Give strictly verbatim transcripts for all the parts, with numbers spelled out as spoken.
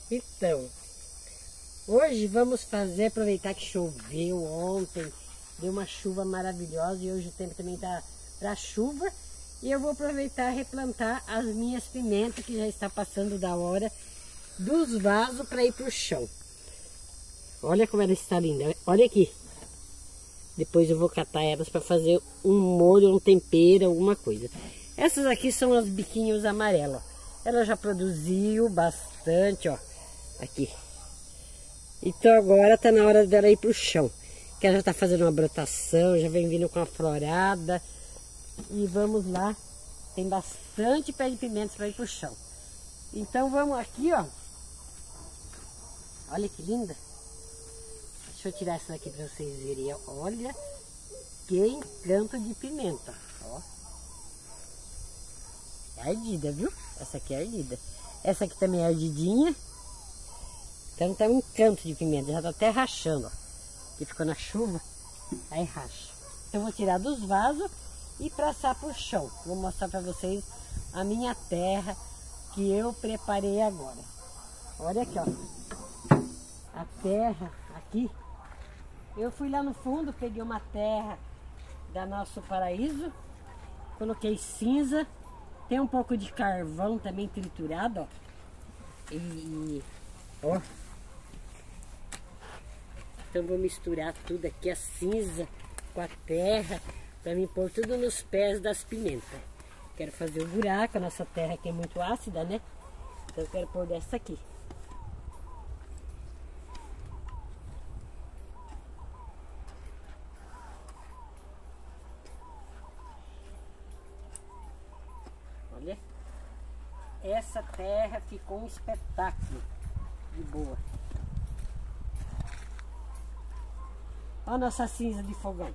Então, hoje vamos fazer, aproveitar que choveu ontem, deu uma chuva maravilhosa e hoje o tempo também tá para chuva. E eu vou aproveitar e replantar as minhas pimentas, que já está passando da hora dos vasos para ir para o chão. Olha como ela está linda, olha aqui. Depois eu vou catar elas para fazer um molho, um tempero, alguma coisa. Essas aqui são as biquinhos amarelos. Ela já produziu bastante, ó. Aqui. Então agora tá na hora dela ir pro chão. Que ela já tá fazendo uma brotação, já vem vindo com a florada. E vamos lá. Tem bastante pé de pimentas para ir pro chão. Então vamos aqui, ó. Olha que linda. Deixa eu tirar essa daqui para vocês verem. Olha que encanto de pimenta. Ó. É ardida, viu? Essa aqui é ardida. Essa aqui também é ardidinha. Então tá um encanto de pimenta. Já tá até rachando, ó. Que ficou na chuva. Aí racha. Então eu vou tirar dos vasos e passar pro chão. Vou mostrar para vocês a minha terra que eu preparei agora. Olha aqui, ó. A terra aqui. Eu fui lá no fundo, peguei uma terra da Nosso Paraíso, coloquei cinza, tem um pouco de carvão também triturado, ó. E, ó. Então vou misturar tudo aqui, a cinza com a terra, para me pôr tudo nos pés das pimentas. Quero fazer o buraco, a nossa terra aqui é muito ácida, né? Então eu quero pôr dessa aqui. Olha, essa terra ficou um espetáculo de boa. Olha a nossa cinza de fogão.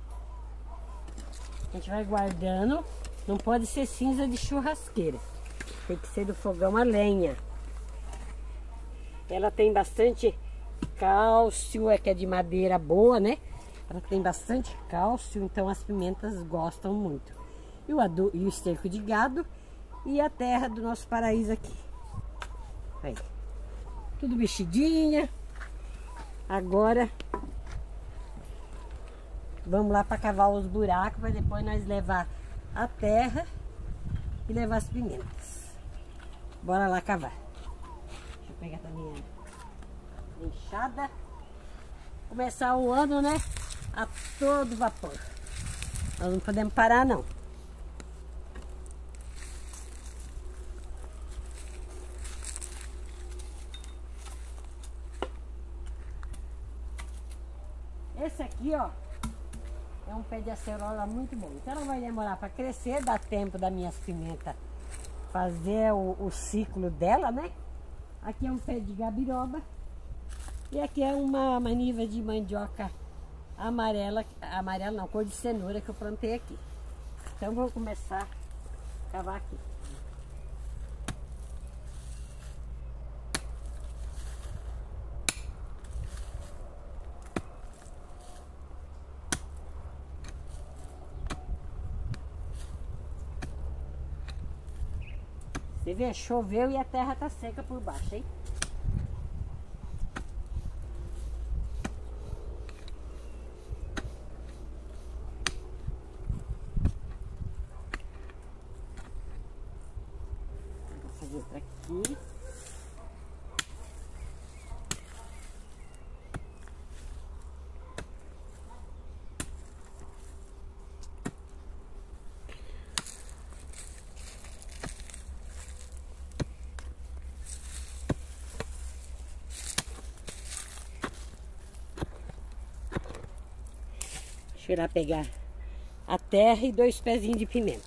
A gente vai guardando. Não pode ser cinza de churrasqueira. Tem que ser do fogão a lenha. Ela tem bastante cálcio, é que é de madeira boa, né? Ela tem bastante cálcio, então as pimentas gostam muito. E o, adu e o esterco de gado e a terra do Nosso Paraíso aqui. Aí. Tudo mexidinha. Agora vamos lá para cavar os buracos, para depois nós levar a terra e levar as pimentas. Bora lá cavar. Deixa eu pegar também a enxada. Começar o ano, né? A todo vapor. Nós não podemos parar, não. Esse aqui, ó, é um pé de acerola muito bom. Então ela vai demorar para crescer, dá tempo das minhas pimentas fazer o, o ciclo dela, né? Aqui é um pé de gabiroba. E aqui é uma maniva de mandioca amarela, amarela não, cor de cenoura que eu plantei aqui. Então vou começar a cavar aqui. Você vê, choveu e a terra tá seca por baixo, hein? Vou fazer outra aqui. Deixa eu ir lá pegar a terra e dois pezinhos de pimenta.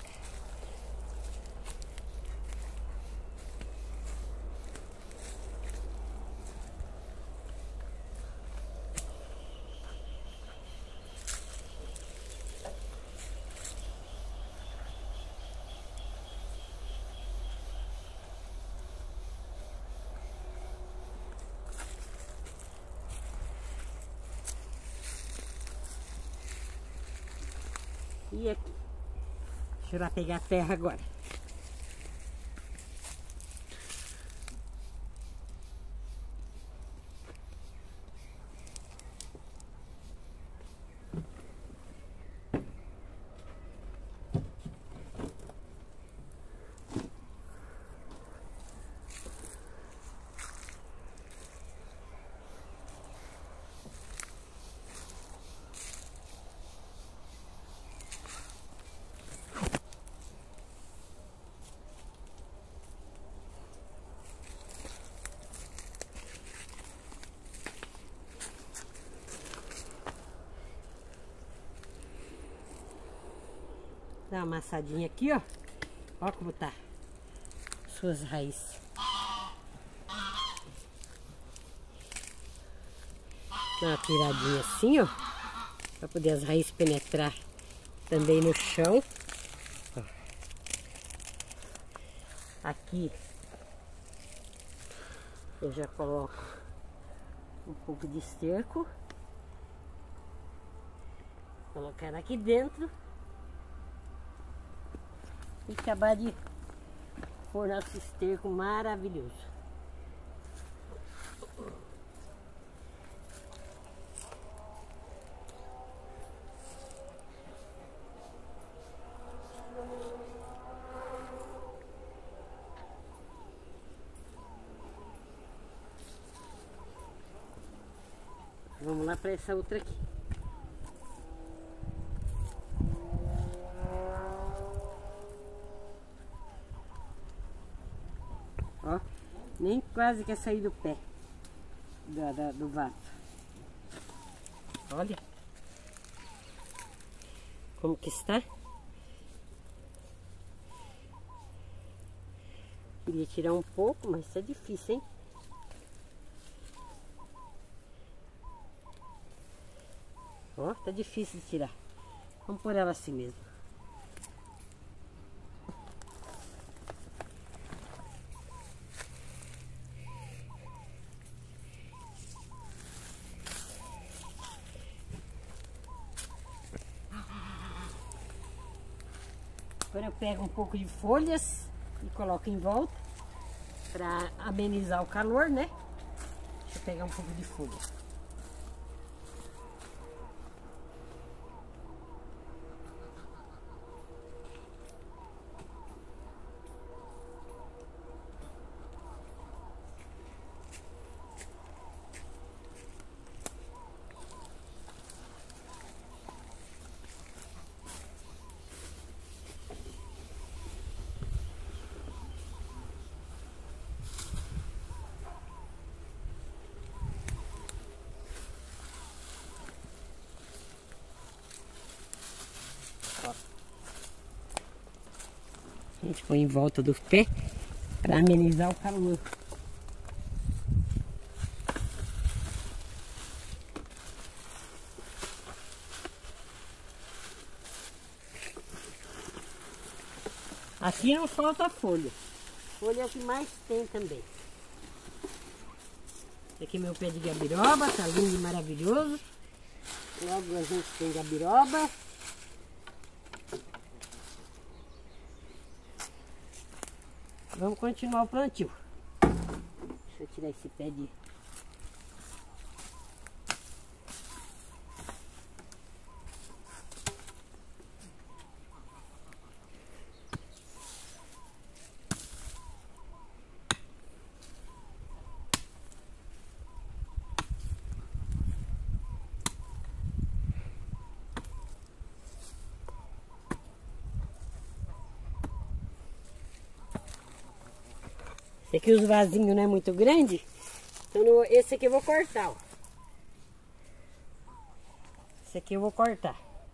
E aqui. Deixa eu lá pegar a terra agora. Dá uma amassadinha aqui, ó. Ó como tá suas raízes. Dá uma tiradinha assim, ó. Pra poder as raízes penetrar também no chão. Ó. Aqui eu já coloco um pouco de esterco. Colocar aqui dentro. E acabar de pôr nosso esterco maravilhoso. Vamos lá para essa outra aqui. Ó, nem quase quer sair do pé do, do, do vaso. Olha como que está. Queria tirar um pouco, mas tá difícil, hein? Ó, tá difícil de tirar. Vamos pôr ela assim mesmo. Agora eu pego um pouco de folhas e coloco em volta para amenizar o calor, né? Deixa eu pegar um pouco de folha. A gente põe em volta do pé para amenizar o calor. Aqui não falta folha. Folha é o que mais tem também. Esse aqui é meu pé de gabiroba, tá lindo e maravilhoso. Logo a gente tem gabiroba. Vamos continuar o plantio. Deixa eu tirar esse pé de... Esse aqui os vasinhos não é muito grande, então no, esse aqui eu vou cortar, ó. Esse aqui eu vou cortar.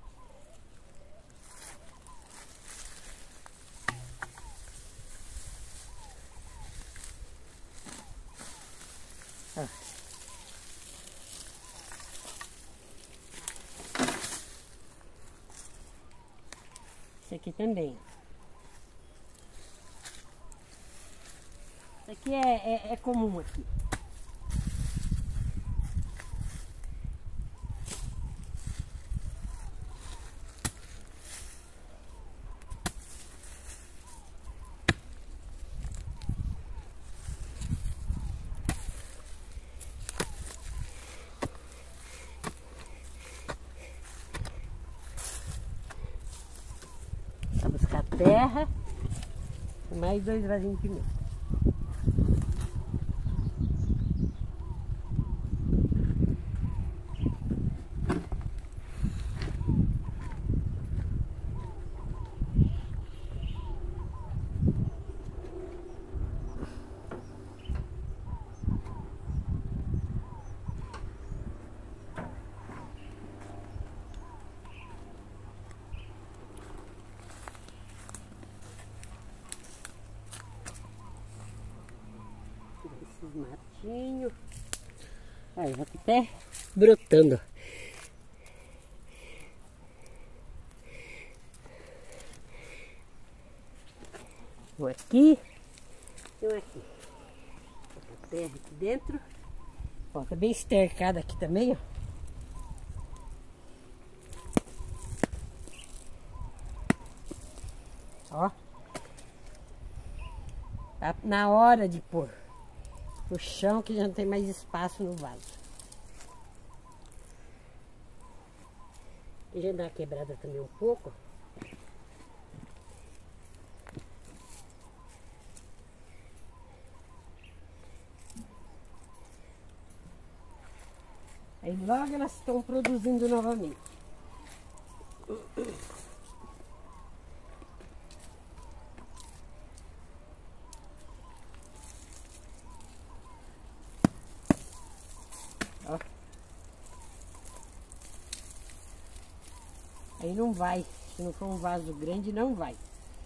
Ó. Esse aqui também. Isso aqui é, é, é comum aqui. Vou buscar terra e mais dois vasinhos de pimenta. Os matinhos. Olha, já tá até brotando. Um aqui e um aqui. A terra aqui dentro. Ó, tá bem estercada aqui também, ó. Ó. Tá na hora de pôr o chão, que já não tem mais espaço no vaso. E já dá uma quebrada também um pouco. Aí logo elas estão produzindo novamente. Ó. Aí não vai. Se não for um vaso grande, não vai.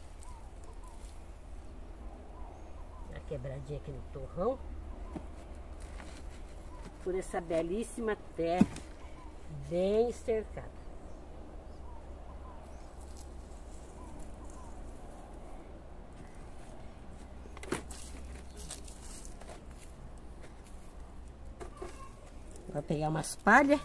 Uma quebradinha aqui no torrão. Por essa belíssima terra bem estercada. Vou pegar umas palhas.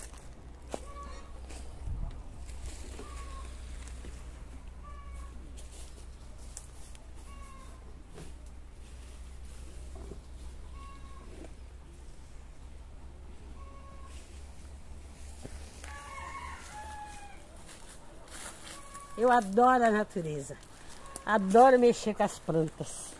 Eu adoro a natureza, adoro mexer com as plantas.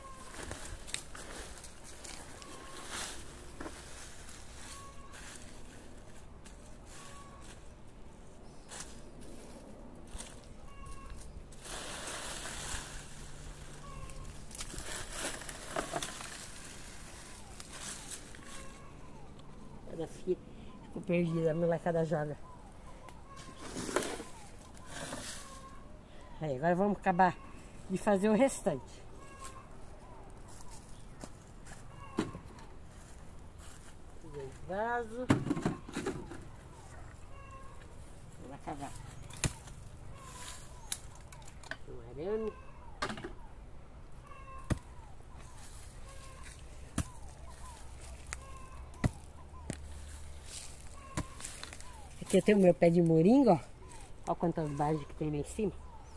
Cada filha ficou perdida, a molecada joga. Aí, agora vamos acabar de fazer o restante. Dois vasos. Vamos acabar. Um arame. Aqui eu tenho o meu pé de moringa, ó. Olha quantas bases que tem lá em cima.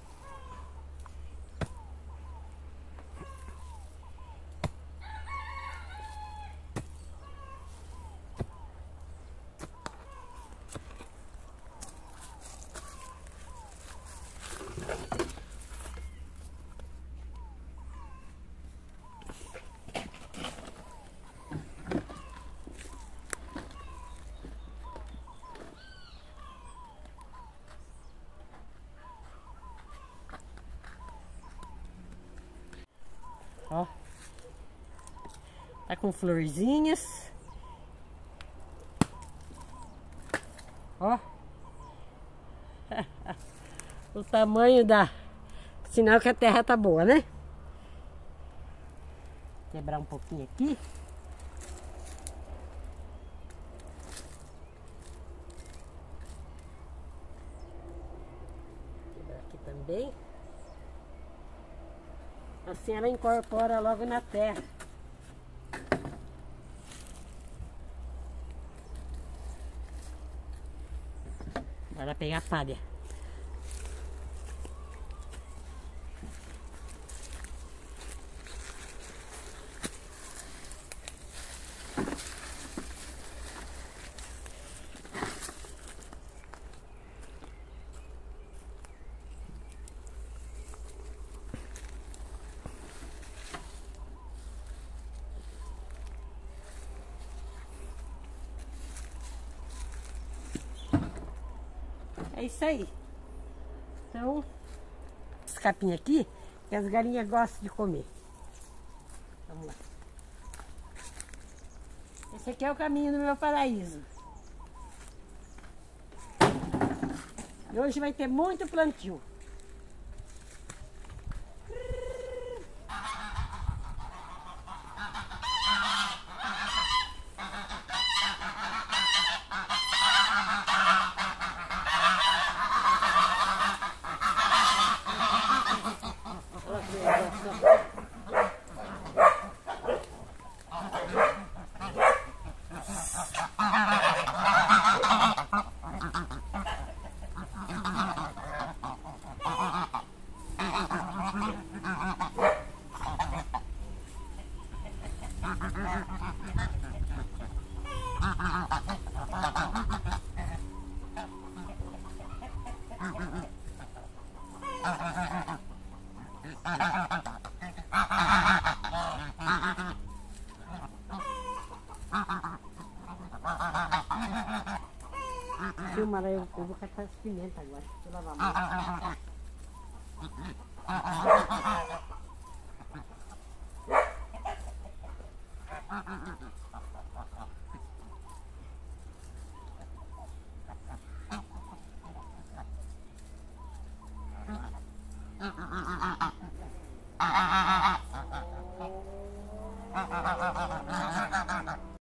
Ó, tá com florzinhas. Ó, o tamanho da... Sinal que a terra tá boa, né? Quebrar um pouquinho aqui. Quebrar aqui também. Assim ela incorpora logo na terra. Bora pegar a palha. É isso aí. Então, esse capim aqui, que as galinhas gostam de comer. Vamos lá. Esse aqui é o caminho do meu paraíso. E hoje vai ter muito plantio. Filma aí, eu vou catar as pimentas agora. Deixa eu lavar a mão.